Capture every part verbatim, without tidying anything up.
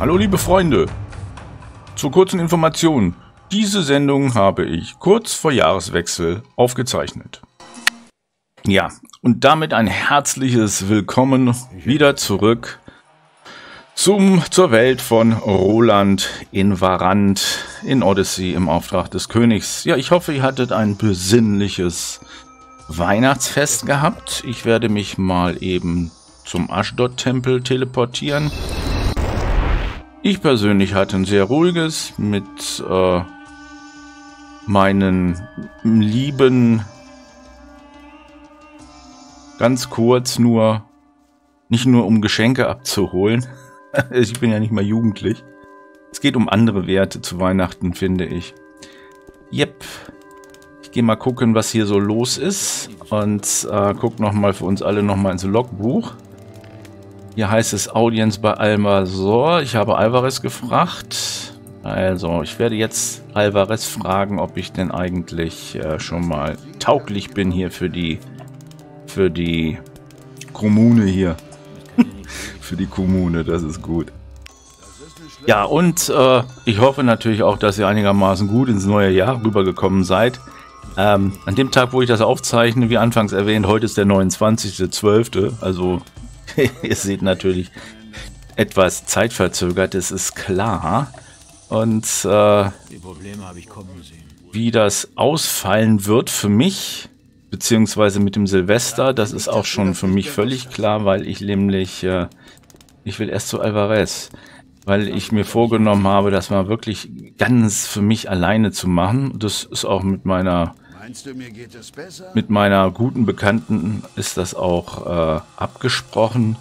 Hallo liebe Freunde, zur kurzen Information. Diese Sendung habe ich kurz vor Jahreswechsel aufgezeichnet. Ja, und damit ein herzliches Willkommen wieder zurück zum, zur Welt von Roland in Varant in Odyssey im Auftrag des Königs. Ja, ich hoffe, ihr hattet ein besinnliches Weihnachtsfest gehabt. Ich werde mich mal eben zum Ashdod-Tempel teleportieren. Ich persönlich hatte ein sehr ruhiges mit äh, meinen Lieben, ganz kurz nur, nicht nur um Geschenke abzuholen. Ich bin ja nicht mal jugendlich. Es geht um andere Werte zu Weihnachten, finde ich. Yep. Ich gehe mal gucken, was hier so los ist. Und äh, guck nochmal für uns alle nochmal ins Logbuch. Hier heißt es Audienz bei Almanzor. Ich habe Alvarez gefragt. Also, ich werde jetzt Alvarez fragen, ob ich denn eigentlich äh, schon mal tauglich bin hier für die für die Kommune hier. Für die Kommune, das ist gut. Ja, und äh, ich hoffe natürlich auch, dass ihr einigermaßen gut ins neue Jahr rübergekommen seid. Ähm, an dem Tag, wo ich das aufzeichne, wie anfangs erwähnt, heute ist der neunundzwanzigste zwölfte Also, ihr seht natürlich etwas zeitverzögert, das ist klar. Und äh, die Probleme habe ich kommen sehen. Wie das ausfallen wird für mich, beziehungsweise mit dem Silvester, das ist auch schon für mich völlig klar, weil ich nämlich, äh, ich will erst zu Alvarez, weil ich mir vorgenommen habe, das mal wirklich ganz für mich alleine zu machen. Das ist auch mit meiner, mit meiner guten Bekannten ist das auch äh, abgesprochen.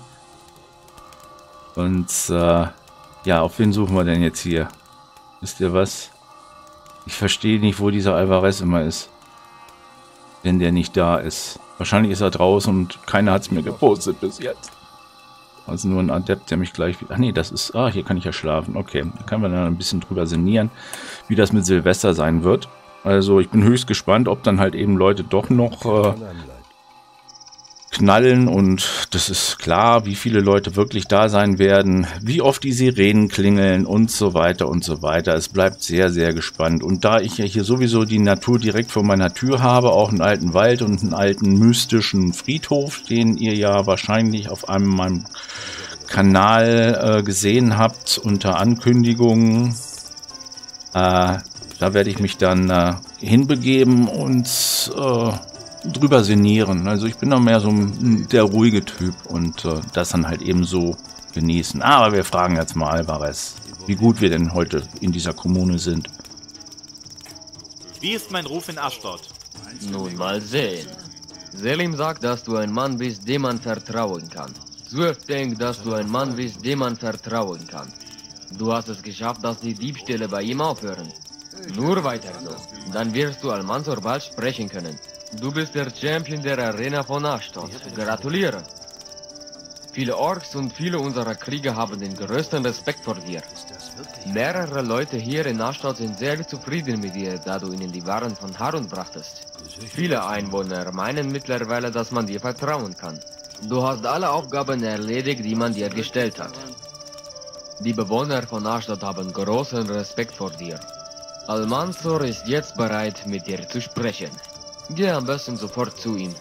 Und äh, ja, auf wen suchen wir denn jetzt hier? Wisst ihr was? Ich verstehe nicht, wo dieser Alvarez immer ist. Wenn der nicht da ist. Wahrscheinlich ist er draußen und keiner hat es mir gepostet bis jetzt. Also nur ein Adept, der mich gleich... Ach nee, das ist... Ah, hier kann ich ja schlafen. Okay, da kann man dann ein bisschen drüber sinnieren, wie das mit Silvester sein wird. Also ich bin höchst gespannt, ob dann halt eben Leute doch noch äh, knallen. Und das ist klar, wie viele Leute wirklich da sein werden, wie oft die Sirenen klingeln und so weiter und so weiter. Es bleibt sehr, sehr gespannt. Und da ich ja hier sowieso die Natur direkt vor meiner Tür habe, auch einen alten Wald und einen alten mystischen Friedhof, den ihr ja wahrscheinlich auf einem meinem Kanal äh, gesehen habt unter Ankündigungen, äh, da werde ich mich dann äh, hinbegeben und äh, drüber sinnieren. Also ich bin da mehr so der ruhige Typ und äh, das dann halt eben so genießen. Aber wir fragen jetzt mal Alvarez, wie gut wir denn heute in dieser Kommune sind. Wie ist mein Ruf in Ashdod? Nun mal sehen. Selim sagt, dass du ein Mann bist, dem man vertrauen kann. Zwölf denkt, dass du ein Mann bist, dem man vertrauen kann. Du hast es geschafft, dass die Diebstähle bei ihm aufhören. Nur weiter so. Dann wirst du Almanzor bald sprechen können. Du bist der Champion der Arena von Ashdod. Gratuliere. Viele Orks und viele unserer Krieger haben den größten Respekt vor dir. Mehrere Leute hier in Ashdod sind sehr zufrieden mit dir, da du ihnen die Waren von Harun brachtest. Viele Einwohner meinen mittlerweile, dass man dir vertrauen kann. Du hast alle Aufgaben erledigt, die man dir gestellt hat. Die Bewohner von Ashdod haben großen Respekt vor dir. Almanzor ist jetzt bereit, mit dir zu sprechen. Geh am besten sofort zu ihm.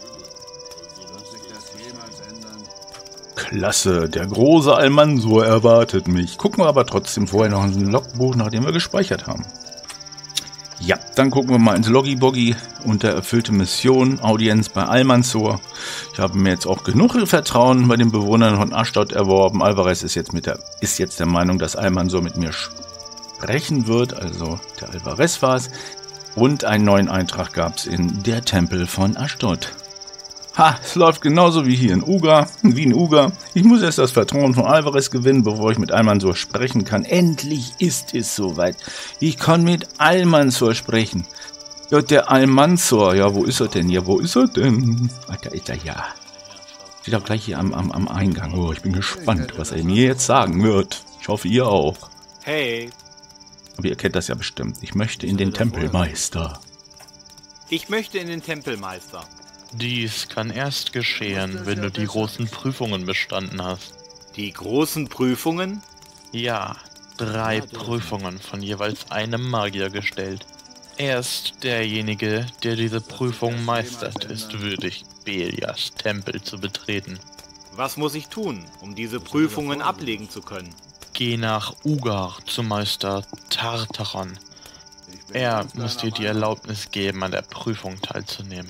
Klasse, der große Almanzor erwartet mich. Gucken wir aber trotzdem vorher noch ins Logbuch, nachdem wir gespeichert haben. Ja, dann gucken wir mal ins Loggy-Boggy unter erfüllte Mission, Audienz bei Almanzor. Ich habe mir jetzt auch genug Vertrauen bei den Bewohnern von Ashdod erworben. Alvarez ist jetzt, mit der, ist jetzt der Meinung, dass Almanzor mit mir sprechen wird. Also der Alvarez war es. Und einen neuen Eintrag gab es in der Tempel von Ashdod. Ha, es läuft genauso wie hier in Uga, wie in Uga. Ich muss erst das Vertrauen von Alvarez gewinnen, bevor ich mit Almanzor sprechen kann. Endlich ist es soweit. Ich kann mit Almanzor sprechen. Ja, der Almanzor, ja, wo ist er denn? Ja, wo ist er denn? Ah, da ist er ja. Steht auch gleich hier am, am, am Eingang. Oh, ich bin gespannt, was er mir jetzt sagen wird. Ich hoffe, ihr auch. Hey. Aber ihr kennt das ja bestimmt. Ich möchte in den Tempelmeister. Ich möchte in den Tempelmeister. Dies kann erst geschehen, wenn du die großen Prüfungen bestanden hast. Die großen Prüfungen? Ja, drei Prüfungen von jeweils einem Magier gestellt. Erst derjenige, der diese Prüfung meistert, ist würdig, Belias Tempel zu betreten. Was muss ich tun, um diese Prüfungen ablegen zu können? Geh nach Ugar zum Meister Tartaron. Er muss dir die Erlaubnis geben, an der Prüfung teilzunehmen.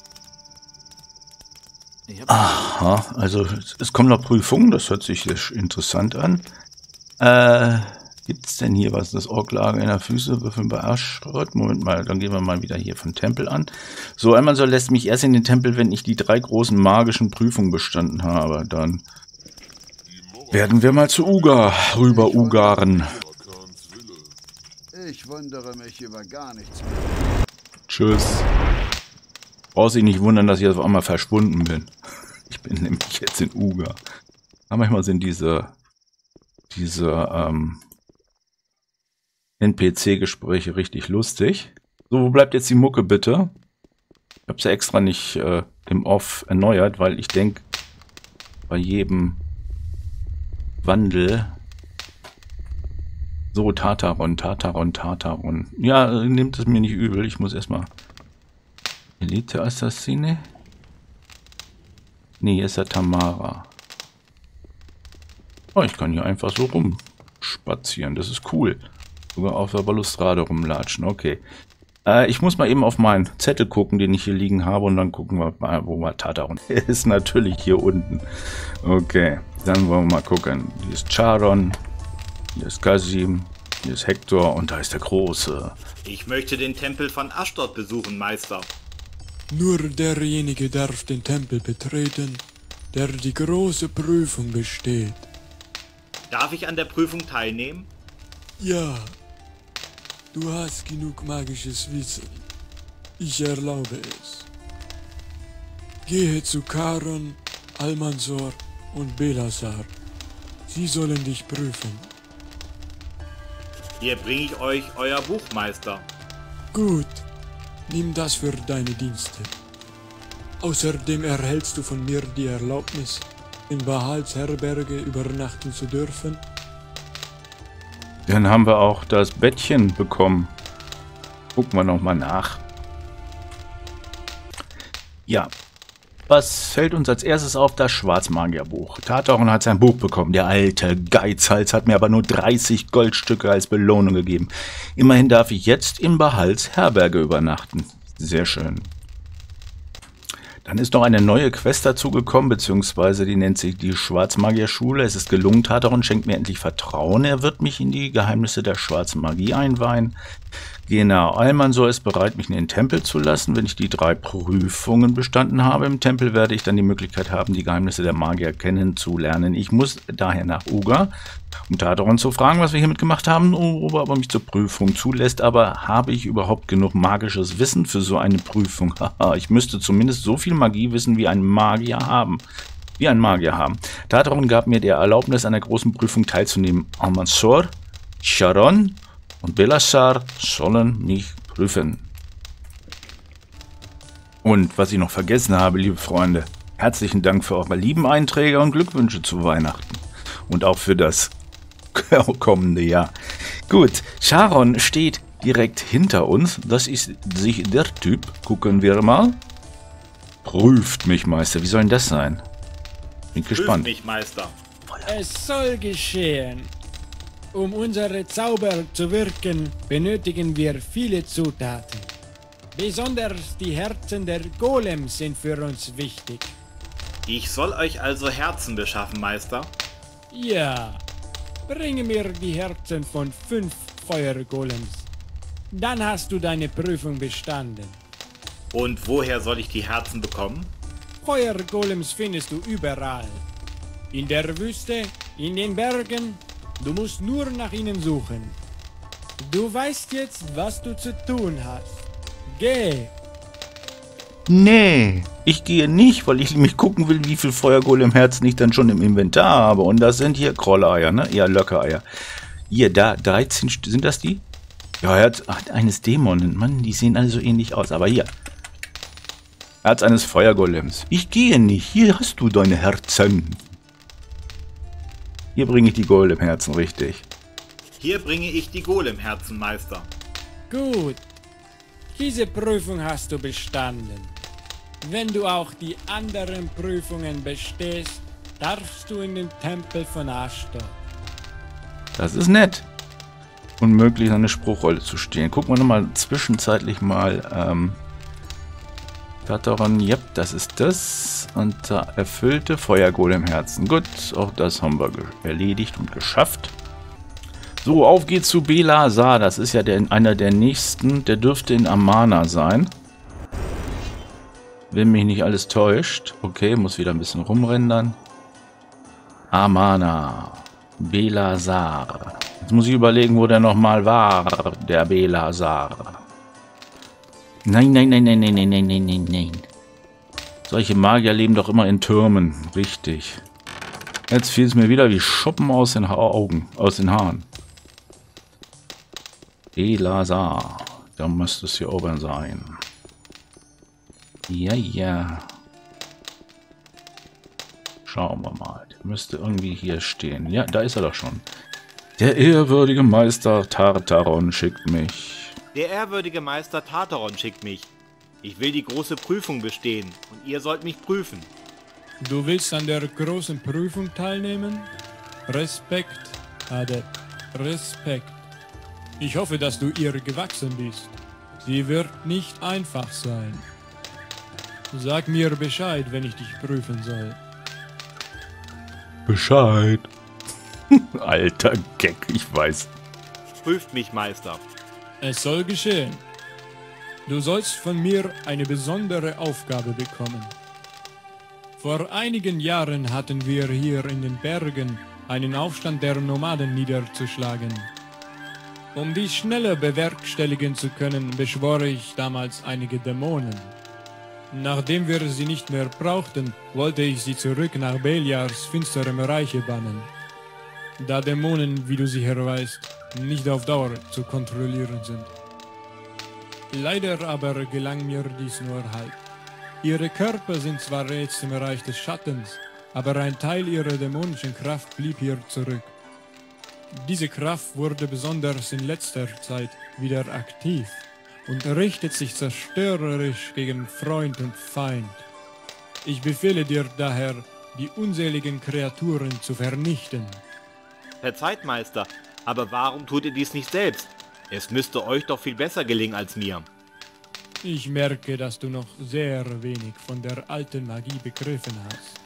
Aha, also es kommen noch Prüfungen, das hört sich interessant an. Äh, gibt es denn hier was? Das Orklager in der Füße, Würfeln bei Aschrott? Moment mal, dann gehen wir mal wieder hier von Tempel an. So, einmal so lässt mich erst in den Tempel, wenn ich die drei großen magischen Prüfungen bestanden habe. Dann werden wir mal zu Ugar rüber Ugaren. Ich wundere mich über gar nichts mehr. Tschüss. Brauchst dich nicht wundern, dass ich auf einmal verschwunden bin. Ich bin nämlich jetzt in Ugar. Aber manchmal sind diese, diese ähm, N P C-Gespräche richtig lustig. So, wo bleibt jetzt die Mucke bitte? Ich habe sie extra nicht äh, im Off erneuert, weil ich denke, bei jedem Wandel... So, Tartaron, Tartaron, Tartaron. Ja, nehmt es mir nicht übel. Ich muss erstmal... Elite-Assassine? Nee, hier ist ja Tamara. Oh, ich kann hier einfach so rumspazieren. Das ist cool. Sogar auf der Balustrade rumlatschen. Okay. Äh, ich muss mal eben auf meinen Zettel gucken, den ich hier liegen habe. Und dann gucken wir mal, wo mal Tartaron ist. Natürlich hier unten. Okay. Dann wollen wir mal gucken. Hier ist Charon. Hier ist Kasim. Hier ist Hector. Und da ist der Große. Ich möchte den Tempel von Ashdod besuchen, Meister. Nur derjenige darf den Tempel betreten, der die große Prüfung besteht. Darf ich an der Prüfung teilnehmen? Ja, du hast genug magisches Wissen. Ich erlaube es. Gehe zu Charon, Almansor und Belasar. Sie sollen dich prüfen. Hier bringe ich euch euer Buch, Meister. Gut. Nimm das für deine Dienste. Außerdem erhältst du von mir die Erlaubnis, in Bahals Herberge übernachten zu dürfen. Dann haben wir auch das Bettchen bekommen. Gucken wir nochmal nach. Ja. Was fällt uns als erstes auf? Das Schwarzmagierbuch. Tartaron hat sein Buch bekommen. Der alte Geizhals hat mir aber nur dreißig Goldstücke als Belohnung gegeben. Immerhin darf ich jetzt in Bahals Herberge übernachten. Sehr schön. Dann ist noch eine neue Quest dazugekommen, beziehungsweise die nennt sich die Schwarzmagierschule. Es ist gelungen, Tartaron schenkt mir endlich Vertrauen. Er wird mich in die Geheimnisse der schwarzen Magie einweihen. Genau, Almansor ist bereit, mich in den Tempel zu lassen. Wenn ich die drei Prüfungen bestanden habe im Tempel, werde ich dann die Möglichkeit haben, die Geheimnisse der Magier kennenzulernen. Ich muss daher nach Ugar, um Tartaron zu fragen, was wir hiermit gemacht haben, ob er aber mich zur Prüfung zulässt. Aber habe ich überhaupt genug magisches Wissen für so eine Prüfung? Haha, ich müsste zumindest so viel Magie wissen, wie ein Magier haben. Wie ein Magier haben. Tartaron gab mir die Erlaubnis, an der großen Prüfung teilzunehmen. Almansor, Charon und Belasar sollen mich prüfen. Und was ich noch vergessen habe, liebe Freunde, herzlichen Dank für eure lieben Einträge und Glückwünsche zu Weihnachten. Und auch für das kommende Jahr. Gut, Charon steht direkt hinter uns. Das ist sich der Typ. Gucken wir mal. Prüft mich, Meister. Wie soll denn das sein? Bin gespannt. Prüft mich, Meister. Es soll geschehen. Um unsere Zauber zu wirken, benötigen wir viele Zutaten. Besonders die Herzen der Golems sind für uns wichtig. Ich soll euch also Herzen beschaffen, Meister? Ja, bringe mir die Herzen von fünf Feuergolems. Dann hast du deine Prüfung bestanden. Und woher soll ich die Herzen bekommen? Feuergolems findest du überall. In der Wüste, in den Bergen. Du musst nur nach ihnen suchen. Du weißt jetzt, was du zu tun hast. Geh! Nee, ich gehe nicht, weil ich nämlich gucken will, wie viel Feuergolem-Herzen ich dann schon im Inventar habe. Und das sind hier Krolleier, ne? Ja, Löckereier. Hier, da, dreizehn, sind das die? Ja, Herz ach, eines Dämonen. Mann, die sehen alle so ähnlich aus. Aber hier. Herz eines Feuergolems. Ich gehe nicht. Hier hast du deine Herzen. Hier bringe ich die Golem-Herzen, richtig. Hier bringe ich die Golemherzen, Meister. Gut. Diese Prüfung hast du bestanden. Wenn du auch die anderen Prüfungen bestehst, darfst du in den Tempel von Ashtor. Das ist nett. Unmöglich, eine Spruchrolle zu stehen. Gucken wir nochmal zwischenzeitlich mal. Ähm, Tataron, yep, das ist das. Und da erfüllte Feuergolemherzen. Gut, auch das haben wir erledigt und geschafft. So, auf geht's zu Belasar. Das ist ja der, einer der nächsten. Der dürfte in Amana sein. Wenn mich nicht alles täuscht. Okay, muss wieder ein bisschen rumrendern. Amana. Belasar. Jetzt muss ich überlegen, wo der nochmal war. Der Belasar. Nein, nein, nein, nein, nein, nein, nein, nein, nein, nein. Solche Magier leben doch immer in Türmen. Richtig. Jetzt fiel es mir wieder wie Schuppen aus den ha Augen, aus den Haaren. Belasar. Da müsste es hier oben sein. Ja, ja. Schauen wir mal. Der müsste irgendwie hier stehen. Ja, da ist er doch schon. Der ehrwürdige Meister Tartaron schickt mich. Der ehrwürdige Meister Tartaron schickt mich. Ich will die große Prüfung bestehen und ihr sollt mich prüfen. Du willst an der großen Prüfung teilnehmen? Respekt, Adept. Respekt. Ich hoffe, dass du ihr gewachsen bist. Sie wird nicht einfach sein. Sag mir Bescheid, wenn ich dich prüfen soll. Bescheid. Alter Gag, ich weiß. Prüft mich, Meister. Es soll geschehen. Du sollst von mir eine besondere Aufgabe bekommen. Vor einigen Jahren hatten wir hier in den Bergen einen Aufstand der Nomaden niederzuschlagen. Um dies schneller bewerkstelligen zu können, beschwor ich damals einige Dämonen. Nachdem wir sie nicht mehr brauchten, wollte ich sie zurück nach Beliars finsterem Reiche bannen. Da Dämonen, wie du sicher weißt, nicht auf Dauer zu kontrollieren sind. Leider aber gelang mir dies nur halb. Ihre Körper sind zwar jetzt im Reich des Schattens, aber ein Teil ihrer dämonischen Kraft blieb hier zurück. Diese Kraft wurde besonders in letzter Zeit wieder aktiv und richtet sich zerstörerisch gegen Freund und Feind. Ich befehle dir daher, die unzähligen Kreaturen zu vernichten. Verzeiht, Meister, aber warum tut ihr dies nicht selbst? Es müsste euch doch viel besser gelingen als mir. Ich merke, dass du noch sehr wenig von der alten Magie begriffen hast.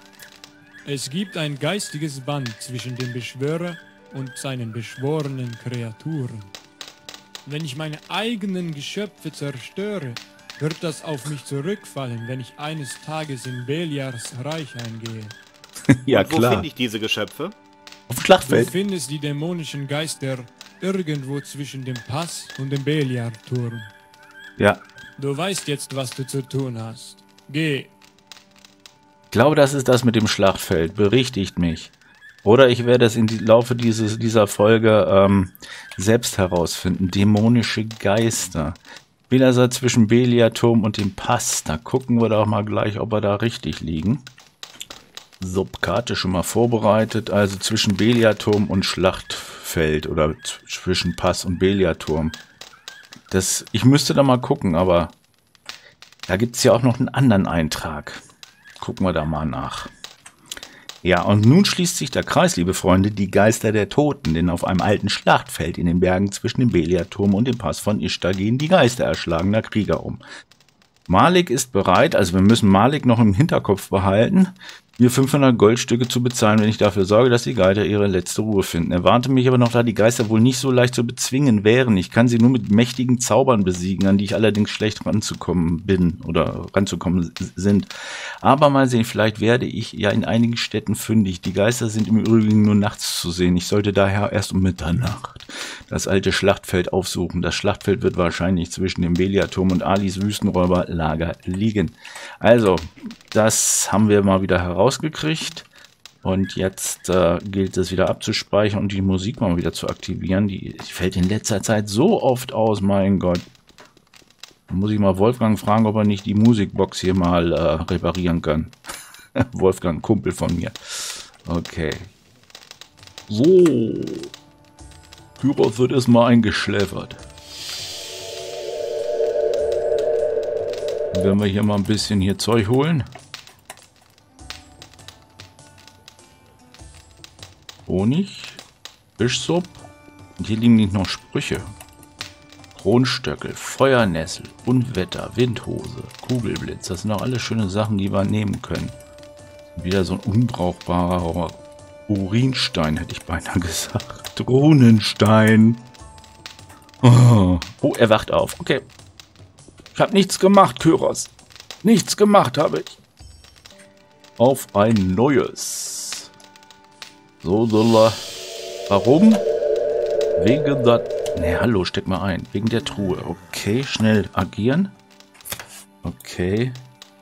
Es gibt ein geistiges Band zwischen dem Beschwörer und seinen beschworenen Kreaturen. Wenn ich meine eigenen Geschöpfe zerstöre, wird das auf mich zurückfallen, wenn ich eines Tages in Beliars Reich eingehe. Ja, und wo klar. finde ich diese Geschöpfe? Auf dem Schlachtfeld. Du findest die dämonischen Geister irgendwo zwischen dem Pass und dem Beliar-Turm. Ja. Du weißt jetzt, was du zu tun hast. Geh. Ich glaube, das ist das mit dem Schlachtfeld. Berichtigt mich. Oder ich werde es im Laufe dieses, dieser Folge ähm, selbst herausfinden. Dämonische Geister. Belasar zwischen Beliar-Turm und dem Pass. Da gucken wir doch mal gleich, ob wir da richtig liegen. Subkarte schon mal vorbereitet. Also zwischen Beliar-Turm und Schlachtfeld. Oder zwischen Pass und Beliar-Turm. Das, ich müsste da mal gucken, aber da gibt es ja auch noch einen anderen Eintrag. Gucken wir da mal nach. Ja, und nun schließt sich der Kreis, liebe Freunde, die Geister der Toten, denn auf einem alten Schlachtfeld in den Bergen zwischen dem Beliar-Turm und dem Pass von Ishtar gehen die Geister erschlagener Krieger um. Malik ist bereit, also wir müssen Malik noch im Hinterkopf behalten, mir fünfhundert Goldstücke zu bezahlen, wenn ich dafür sorge, dass die Geister ihre letzte Ruhe finden. Er warnte mich aber noch, da die Geister wohl nicht so leicht zu bezwingen wären. Ich kann sie nur mit mächtigen Zaubern besiegen, an die ich allerdings schlecht ranzukommen bin oder ranzukommen sind. Aber mal sehen, vielleicht werde ich ja in einigen Städten fündig. Die Geister sind im Übrigen nur nachts zu sehen. Ich sollte daher erst um Mitternacht das alte Schlachtfeld aufsuchen. Das Schlachtfeld wird wahrscheinlich zwischen dem Beliar-Turm und Alis Wüstenräuberlager liegen. Also, das haben wir mal wieder herausgekriegt. Und jetzt äh, gilt es wieder abzuspeichern und die Musik mal wieder zu aktivieren. Die, die fällt in letzter Zeit so oft aus, mein Gott. Da muss ich mal Wolfgang fragen, ob er nicht die Musikbox hier mal äh, reparieren kann. Wolfgang, Kumpel von mir. Okay. So. Kyros wird erstmal eingeschläfert. Dann werden wir hier mal ein bisschen hier Zeug holen. Honig, Fischsuppe. Und hier liegen nicht noch Sprüche. Kronstöckel, Feuernessel, Unwetter, Windhose, Kugelblitz. Das sind auch alles schöne Sachen, die wir nehmen können. Wieder so ein unbrauchbarer Urinstein, hätte ich beinahe gesagt. Runenstein. Oh, oh, er wacht auf. Okay. Ich habe nichts gemacht, Kyros. Nichts gemacht habe ich. Auf ein neues. So soll er. Warum? Wegen der... Ne, hallo, steck mal ein. Wegen der Truhe. Okay, schnell agieren. Okay.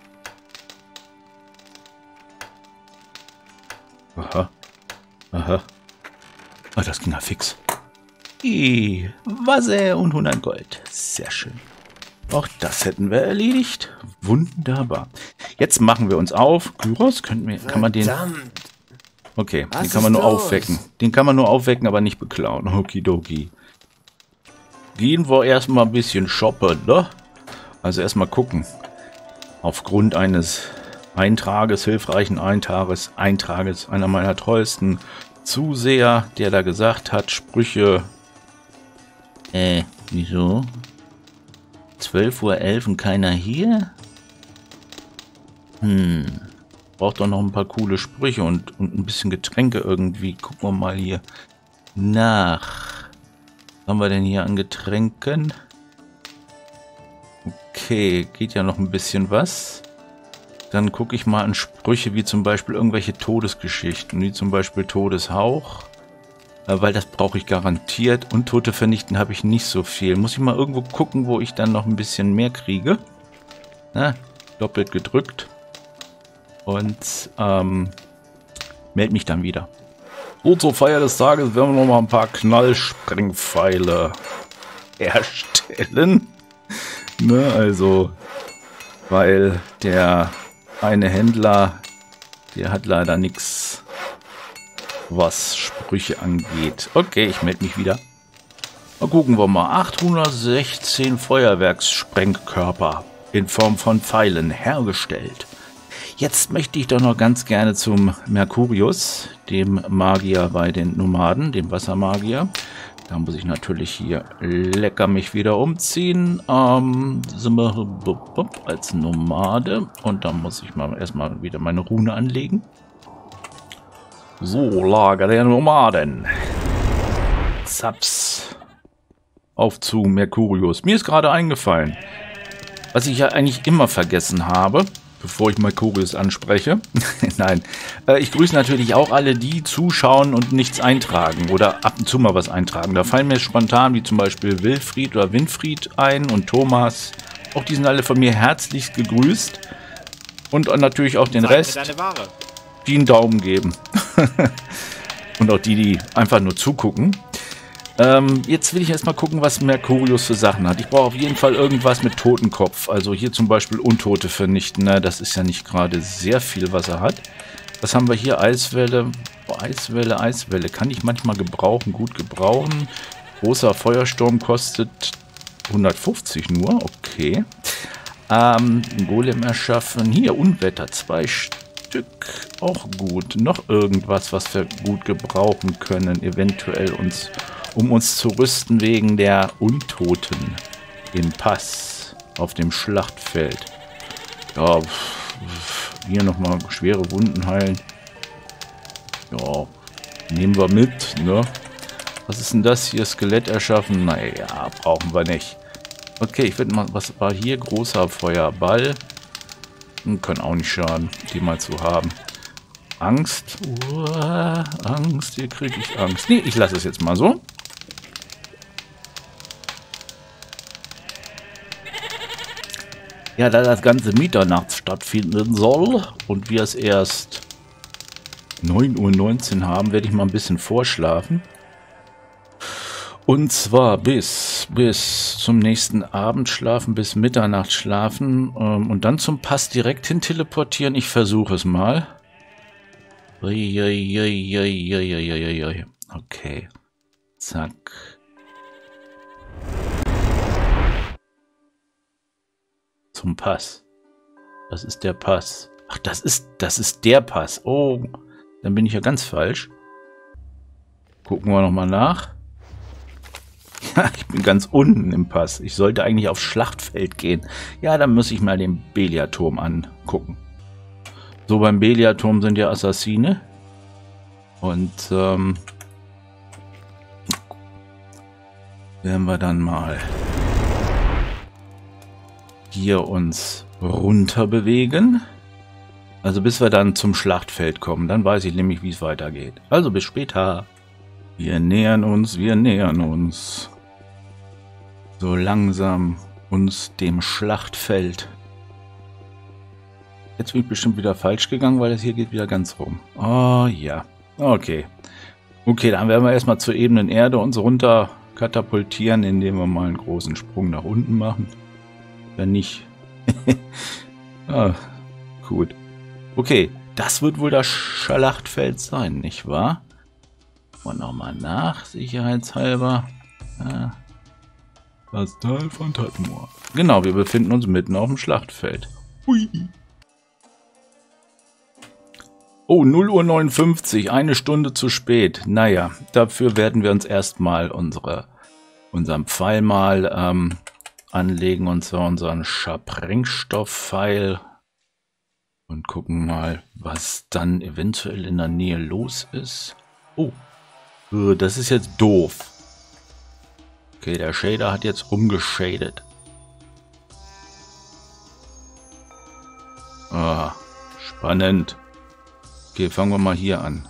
Aha. Aha. Ah, das ging ja fix. I, Wasser und hundert Gold. Sehr schön. Auch das hätten wir erledigt. Wunderbar. Jetzt machen wir uns auf. Kyros, könnten wir, kann man den... Okay, Was den kann man nur los? aufwecken. Den kann man nur aufwecken, aber nicht beklauen. Okidoki. Gehen wir erstmal ein bisschen shoppen, ne? Also erstmal gucken. Aufgrund eines Eintrages, hilfreichen Eintrages, Eintrages, einer meiner treuesten Zuseher, der da gesagt hat, Sprüche... Äh, wieso? zwölf Uhr elf und keiner hier? Hm... Braucht doch noch ein paar coole Sprüche und, und ein bisschen Getränke irgendwie. Gucken wir mal hier nach. Was haben wir denn hier an Getränken? Okay, geht ja noch ein bisschen was. Dann gucke ich mal an Sprüche wie zum Beispiel irgendwelche Todesgeschichten, wie zum Beispiel Todeshauch. Äh, weil das brauche ich garantiert. Und Tote vernichten habe ich nicht so viel. Muss ich mal irgendwo gucken, wo ich dann noch ein bisschen mehr kriege. Na, doppelt gedrückt. Und ähm, melde mich dann wieder. So, zur Feier des Tages werden wir noch mal ein paar Knallsprengpfeile erstellen. Ne, also, weil der eine Händler, der hat leider nichts, was Sprüche angeht. Okay, ich melde mich wieder. Mal gucken wir mal. achthundertsechzehn Feuerwerkssprengkörper in Form von Pfeilen hergestellt. Jetzt möchte ich doch noch ganz gerne zum Mercurius, dem Magier bei den Nomaden, dem Wassermagier. Da muss ich natürlich hier lecker mich wieder umziehen. Ähm, sind wir als Nomade. Und dann muss ich mal erstmal wieder meine Rune anlegen. So, Lager der Nomaden. Zaps. Auf zu Mercurius. Mir ist gerade eingefallen, was ich ja eigentlich immer vergessen habe, bevor ich Mercurius anspreche. Nein, äh, ich grüße natürlich auch alle, die zuschauen und nichts eintragen oder ab und zu mal was eintragen. Da fallen mir spontan wie zum Beispiel Wilfried oder Winfried ein und Thomas. Auch die sind alle von mir herzlich gegrüßt. Und natürlich auch den Zeig mir Rest, deine Ware. die einen Daumen geben. Und auch die, die einfach nur zugucken. Ähm, jetzt will ich erstmal gucken, was Mercurius für Sachen hat. Ich brauche auf jeden Fall irgendwas mit Totenkopf. Also hier zum Beispiel Untote vernichten. Na, das ist ja nicht gerade sehr viel, was er hat. Was haben wir hier? Eiswelle. Oh, Eiswelle, Eiswelle. Kann ich manchmal gebrauchen, gut gebrauchen. Großer Feuersturm kostet hundertfünfzig nur. Okay. Ähm, Golem erschaffen. Hier, Unwetter. Zwei Stück. Auch gut. Noch irgendwas, was wir gut gebrauchen können. Eventuell uns... um uns zu rüsten wegen der Untoten im Pass auf dem Schlachtfeld. Ja, hier nochmal schwere Wunden heilen. Ja, nehmen wir mit, ne? Was ist denn das hier? Skelett erschaffen? Naja, brauchen wir nicht. Okay, ich würde mal, was war hier? Großer Feuerball. Hm, können auch nicht schaden, die mal zu haben. Angst. Uah, Angst, hier kriege ich Angst. Nee, ich lasse es jetzt mal so. Ja, da das Ganze mitternachts stattfinden soll und wir es erst neun Uhr neunzehn haben, werde ich mal ein bisschen vorschlafen. Und zwar bis, bis zum nächsten Abend schlafen, bis Mitternacht schlafen ähm, und dann zum Pass direkt hin teleportieren. Ich versuche es mal. Okay. Zack. Zum Pass. Das ist der Pass. Ach, das ist, das ist der Pass. Oh, dann bin ich ja ganz falsch. Gucken wir nochmal nach. Ja, ich bin ganz unten im Pass. Ich sollte eigentlich aufs Schlachtfeld gehen. Ja, dann muss ich mal den Belia-Turm angucken. So, beim Belia-Turm sind ja Assassine. Und, ähm... werden wir dann mal hier uns runter bewegen. Also bis wir dann zum Schlachtfeld kommen. Dann weiß ich nämlich, wie es weitergeht. Also bis später. Wir nähern uns, wir nähern uns. So langsam uns dem Schlachtfeld. Jetzt bin ich bestimmt wieder falsch gegangen, weil es hier geht wieder ganz rum. Oh ja. Okay. Okay, dann werden wir erstmal zur ebenen Erde uns runter katapultieren, indem wir mal einen großen Sprung nach unten machen. Wenn nicht. Ah, gut. Okay, das wird wohl das Schlachtfeld sein, nicht wahr? Und nochmal nach, sicherheitshalber. Ja. Das Tal von Tatmor. Genau, wir befinden uns mitten auf dem Schlachtfeld. Hui. Oh, null Uhr neunundfünfzig, eine Stunde zu spät. Naja, dafür werden wir uns erstmal unsere, unseren Pfeil mal ähm, anlegen, und zwar unseren Sprengstoff-Pfeil. Und gucken mal, was dann eventuell in der Nähe los ist. Oh, das ist jetzt doof. Okay, der Shader hat jetzt rumgeschadet. Ah, spannend. Okay, fangen wir mal hier an.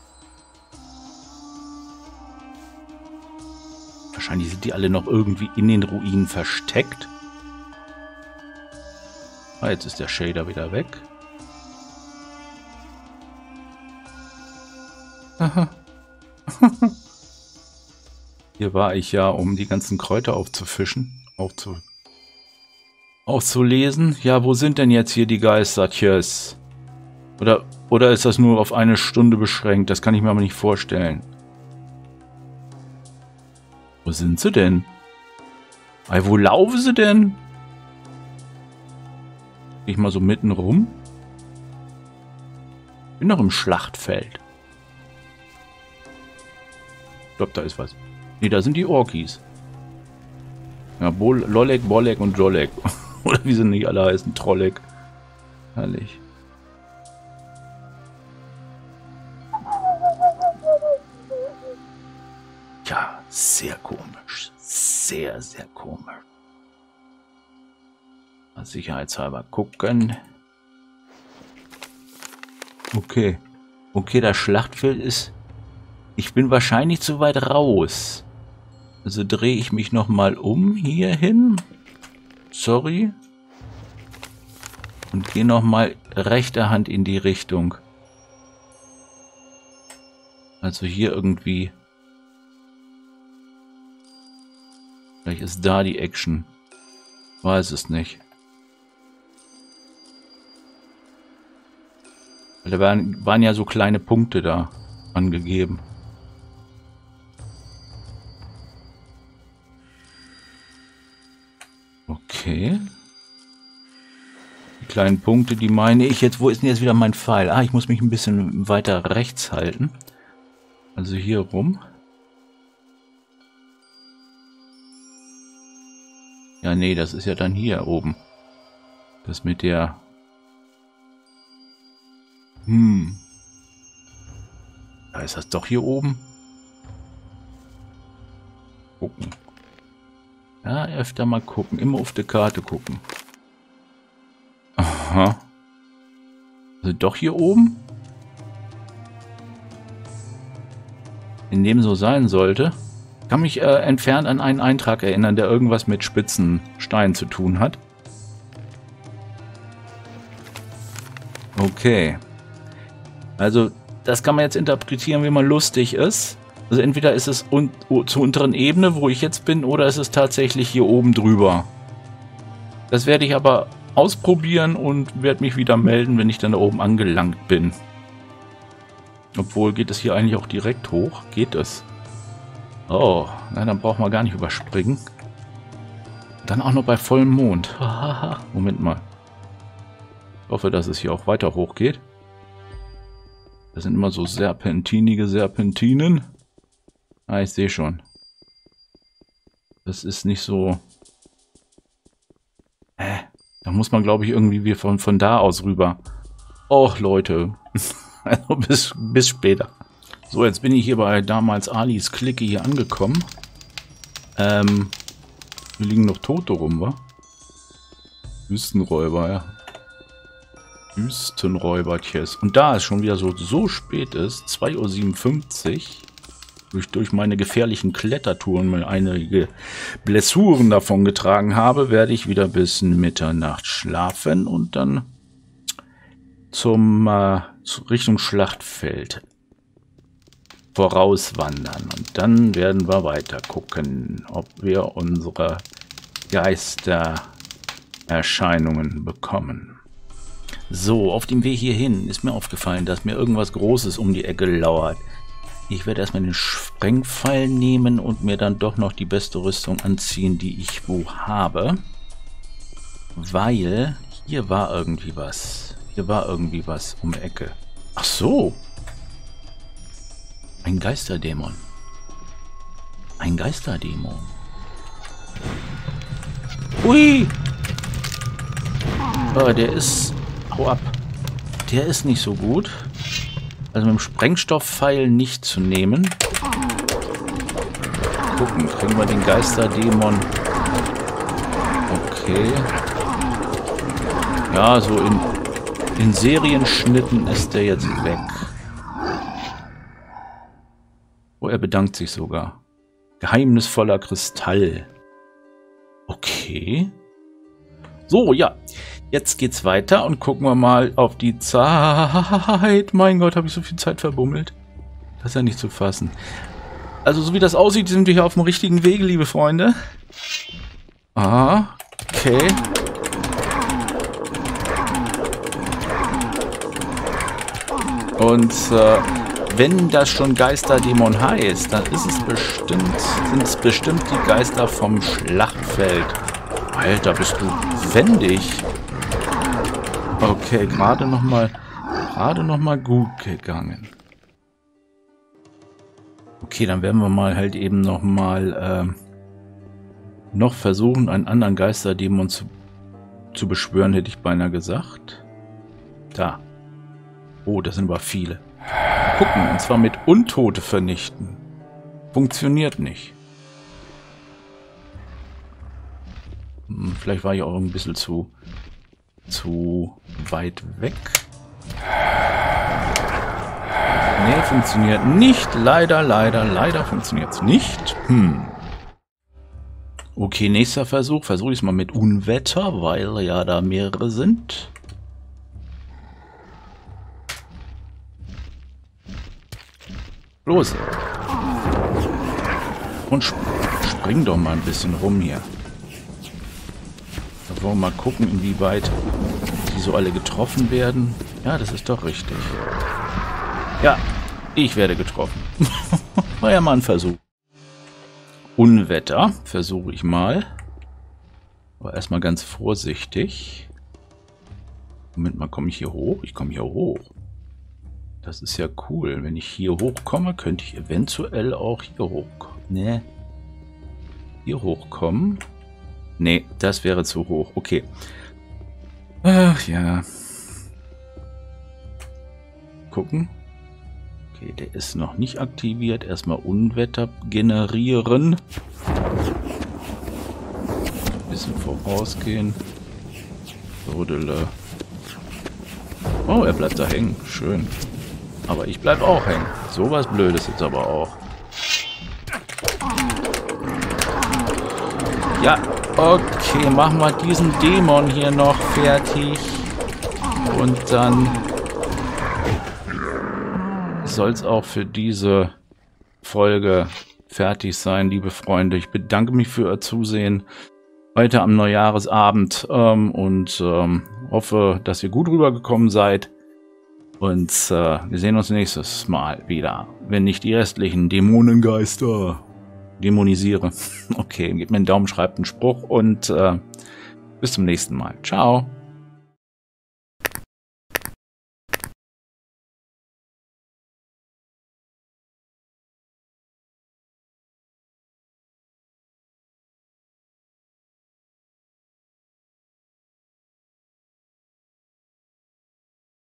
Wahrscheinlich sind die alle noch irgendwie in den Ruinen versteckt. Ah, jetzt ist der Shader wieder weg. Aha. Hier war ich ja, um die ganzen Kräuter aufzufischen, aufzu aufzulesen. Ja, wo sind denn jetzt hier die Geistertjes? Oder, oder ist das nur auf eine Stunde beschränkt? Das kann ich mir aber nicht vorstellen. Wo sind sie denn? Ey, wo laufen sie denn? Geh ich mal so mitten rum? Bin noch im Schlachtfeld. Ich glaube, da ist was. Ne, da sind die Orkis. Ja, Bol Lolek, Bolek und Jolek. Oder wie sie nicht alle heißen. Trollek. Herrlich. Ja, sehr komisch. Sehr, sehr komisch. Sicherheitshalber gucken. Okay. Okay, das Schlachtfeld ist... Ich bin wahrscheinlich zu weit raus. Also drehe ich mich nochmal um hier hin. Sorry. Und gehe nochmal rechter Hand in die Richtung. Also hier irgendwie. Vielleicht ist da die Action. Weiß es nicht. Weil da waren, waren ja so kleine Punkte da angegeben. Okay. Die kleinen Punkte, die meine ich jetzt. Wo ist denn jetzt wieder mein Pfeil? Ah, ich muss mich ein bisschen weiter rechts halten. Also hier rum. Ja, nee, das ist ja dann hier oben. Das mit der... Hm. Da ist das doch hier oben. Gucken. Ja, öfter mal gucken. Immer auf die Karte gucken. Aha. Also doch hier oben? In dem so sein sollte. Ich kann mich äh, entfernt an einen Eintrag erinnern, der irgendwas mit spitzen Steinen zu tun hat. Okay. Also, das kann man jetzt interpretieren, wie man lustig ist. Also entweder ist es un zur unteren Ebene, wo ich jetzt bin, oder ist es tatsächlich hier oben drüber. Das werde ich aber ausprobieren und werde mich wieder melden, wenn ich dann da oben angelangt bin. Obwohl, geht es hier eigentlich auch direkt hoch? Geht es? Oh, na, dann brauchen wir gar nicht überspringen. Dann auch noch bei vollem Mond. Moment mal. Ich hoffe, dass es hier auch weiter hoch geht. Das sind immer so serpentinige Serpentinen. Ah, ich sehe schon. Das ist nicht so... Hä? Da muss man, glaube ich, irgendwie wie von, von da aus rüber. Och, Leute. Also bis, bis später. So, jetzt bin ich hier bei damals Alis Clique hier angekommen. Ähm, hier liegen noch Tote rum, wa? Wüstenräuber, ja. Wüstenräubertjes. Und da es schon wieder so, so spät ist, zwei Uhr siebenundfünfzig, durch, durch meine gefährlichen Klettertouren mal einige Blessuren davon getragen habe, werde ich wieder bis Mitternacht schlafen und dann zum äh, Richtung Schlachtfeld vorauswandern. Und dann werden wir weiter gucken, ob wir unsere Geistererscheinungen bekommen. So, auf dem Weg hierhin ist mir aufgefallen, dass mir irgendwas Großes um die Ecke lauert. Ich werde erstmal den Sprengpfeil nehmen und mir dann doch noch die beste Rüstung anziehen, die ich wo habe. Weil hier war irgendwie was. Hier war irgendwie was um die Ecke. Ach so. Ein Geisterdämon. Ein Geisterdämon. Ui. Oh, der ist... Hau ab. Der ist nicht so gut. Also mit dem Sprengstoffpfeil nicht zu nehmen. Gucken, kriegen wir den Geisterdämon. Okay. Ja, so in, in Serienschnitten ist der jetzt weg. Oh, er bedankt sich sogar. Geheimnisvoller Kristall. Okay. So, ja. Jetzt geht's weiter und gucken wir mal auf die Zeit. Mein Gott, habe ich so viel Zeit verbummelt. Das ist ja nicht zu fassen. Also, so wie das aussieht, sind wir hier auf dem richtigen Wege, liebe Freunde. Ah, okay. Und äh, wenn das schon Geisterdämon heißt, dann ist es bestimmt, sind es bestimmt die Geister vom Schlachtfeld. Alter, bist du wendig. Okay, gerade noch mal, gerade noch mal gut gegangen. Okay, dann werden wir mal halt eben noch mal äh, noch versuchen, einen anderen Geisterdämon zu, zu beschwören, hätte ich beinahe gesagt. Da. Oh, das sind aber viele. Gucken, und zwar mit Untote vernichten. Funktioniert nicht. Hm, vielleicht war ich auch ein bisschen zu... zu weit weg. Nee, funktioniert nicht. Leider, leider, leider funktioniert es nicht. Hm. Okay, nächster Versuch. Versuche ich es mal mit Unwetter, weil ja da mehrere sind. Los. Und sp spring doch mal ein bisschen rum hier. Da wollen wir mal gucken, inwieweit die so alle getroffen werden. Ja, das ist doch richtig. Ja, ich werde getroffen. War ja mal ein Versuch. Unwetter versuche ich mal. Aber erstmal ganz vorsichtig. Moment mal, komme ich hier hoch? Ich komme hier hoch. Das ist ja cool. Wenn ich hier hochkomme, könnte ich eventuell auch hier hochkommen. Ne? Hier hochkommen. Nee, das wäre zu hoch. Okay. Ach ja. Gucken. Okay, der ist noch nicht aktiviert. Erstmal Unwetter generieren. Ein bisschen vorausgehen. Rodele. Oh, er bleibt da hängen. Schön. Aber ich bleib auch hängen. So was Blödes jetzt aber auch. Ja, okay, machen wir diesen Dämon hier noch fertig. Und dann soll es auch für diese Folge fertig sein, liebe Freunde. Ich bedanke mich für euer Zusehen heute am Neujahresabend ähm, und ähm, hoffe, dass ihr gut rübergekommen seid. Und äh, wir sehen uns nächstes Mal wieder, wenn nicht die restlichen Dämonengeister dämonisiere. Okay, gebt mir einen Daumen, schreibt einen Spruch und äh, bis zum nächsten Mal. Ciao.